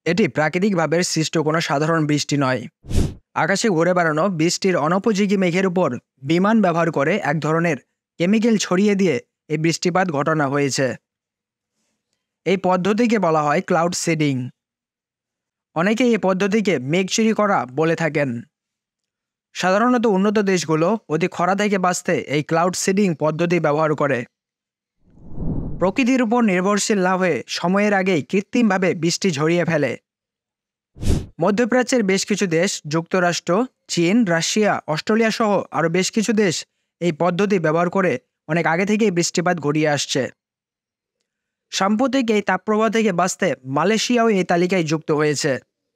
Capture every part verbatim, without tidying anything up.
এটি প্রাকৃতিকভাবে সৃষ্ট কোনো সাধারণ বৃষ্টি নয়। আকাশে ঘুরে বেড়ানো বৃষ্টির অনুপযোগী মেঘের উপর বিমান ব্যবহার করে এক ধরনের কেমিক্যাল ছড়িয়ে দিয়ে এই বৃষ্টিপাত ঘটানো হয়েছে। এই পদ্ধতিকে বলা হয় ক্লাউড সিডিং। অনেকেই এই পদ্ধতিকে মেঘ চুরি করা বলে থাকেন। সাধারণত উন্নত দেশগুলো অতি খরা থেকে বাঁচতে এই ক্লাউড সিডিং পদ্ধতি ব্যবহার করে। প্রকৃতির উপর নির্ভরশীল না হয়ে সময়ের আগেই কৃত্রিমভাবে বৃষ্টি ঝরিয়ে ফেলে। মধ্যপ্রাচ্যের বেশ কিছু দেশ, যুক্তরাষ্ট্র, চীন, রাশিয়া, অস্ট্রেলিয়া সহ আরও বেশ কিছু দেশ এই পদ্ধতি ব্যবহার করে অনেক আগে থেকেই বৃষ্টিপাত ঘটিয়ে আসছে। সাম্প্রতিক এই তাপপ্রবাহ থেকে বাঁচতে মালয়েশিয়াও এই তালিকায় যুক্ত হয়েছে।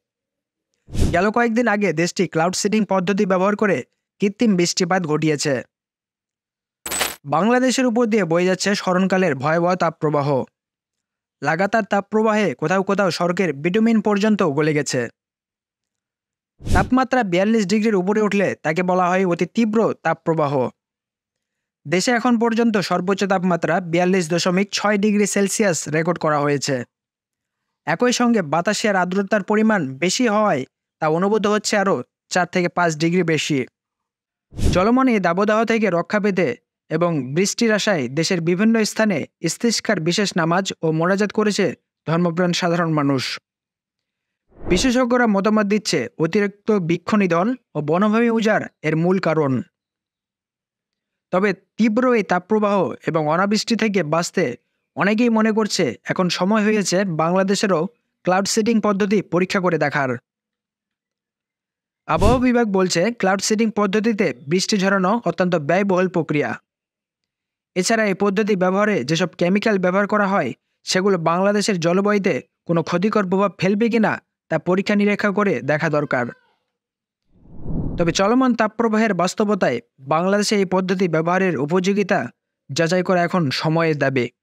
গেল কয়েকদিন আগে দেশটি ক্লাউড সিডিং পদ্ধতি ব্যবহার করে কৃত্রিম বৃষ্টিপাত ঘটিয়েছে। বাংলাদেশের উপর দিয়ে বয়ে যাচ্ছে স্মরণকালের ভয়াবহ তাপপ্রবাহ। লাগাতার তাপপ্রবাহে কোথাও কোথাও সড়কের বিটুমিন পর্যন্ত গলে গেছে। তাপমাত্রা বিয়াল্লিশ ডিগ্রির উপরে উঠলে তাকে বলা হয় অতি তীব্র তাপপ্রবাহ। দেশে এখন পর্যন্ত সর্বোচ্চ তাপমাত্রা বিয়াল্লিশ দশমিক ছয় ডিগ্রি সেলসিয়াস রেকর্ড করা হয়েছে। একই সঙ্গে বাতাসের আর্দ্রতার পরিমাণ বেশি হওয়ায় তা অনুভূত হচ্ছে আরও চার থেকে পাঁচ ডিগ্রি বেশি। চলমান এই দাবদাহ থেকে রক্ষা পেতে এবং বৃষ্টির আশায় দেশের বিভিন্ন স্থানে ইস্তিসকার বিশেষ নামাজ ও মোনাজাত করেছে ধর্মপ্রাণ সাধারণ মানুষ। বিশেষজ্ঞরা মতামত দিচ্ছে অতিরিক্ত বৃক্ষনিধন ও বনভূমি উজাড় এর মূল কারণ। তবে তীব্র এই তাপপ্রবাহ এবং অনাবৃষ্টি থেকে বাঁচতে অনেকেই মনে করছে এখন সময় হয়েছে বাংলাদেশেরও ক্লাউড সিডিং পদ্ধতি পরীক্ষা করে দেখার। আবহাওয়া বিভাগ বলছে ক্লাউড সিডিং পদ্ধতিতে বৃষ্টি ঝরানো অত্যন্ত ব্যয়বহুল প্রক্রিয়া। এছাড়া এই পদ্ধতি ব্যবহারে যেসব কেমিক্যাল ব্যবহার করা হয় সেগুলো বাংলাদেশের জলবায়ুতে কোনো ক্ষতিকর প্রভাব ফেলবে কিনা তা পরীক্ষা নিরীক্ষা করে দেখা দরকার। তবে চলমান তাপপ্রবাহের বাস্তবতায় বাংলাদেশে এই পদ্ধতি ব্যবহারের উপযোগিতা যাচাই করা এখন সময়ের দাবি।